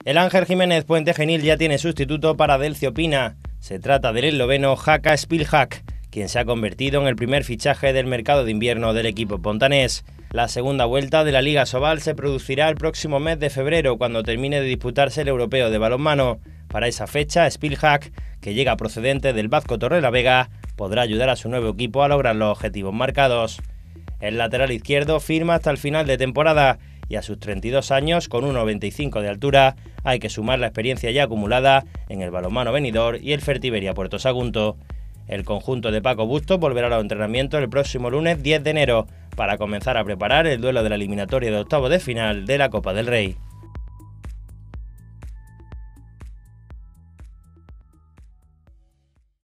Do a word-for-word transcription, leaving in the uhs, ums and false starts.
El Ángel Jiménez Puente Genil ya tiene sustituto para Delcio Pina. Se trata del esloveno Jaka Spiljak, quien se ha convertido en el primer fichaje del mercado de invierno del equipo pontanés. La segunda vuelta de la Liga Sobal se producirá el próximo mes de febrero, cuando termine de disputarse el europeo de balonmano. Para esa fecha, Spiljak, que llega procedente del Vazco Torrelavega, podrá ayudar a su nuevo equipo a lograr los objetivos marcados. El lateral izquierdo firma hasta el final de temporada y a sus treinta y dos años, con uno noventa y cinco de altura, hay que sumar la experiencia ya acumulada en el balonmano Benidorm y el Fertiberia Puerto Sagunto. El conjunto de Paco Bustos volverá a los entrenamientos el próximo lunes diez de enero para comenzar a preparar el duelo de la eliminatoria de octavos de final de la Copa del Rey.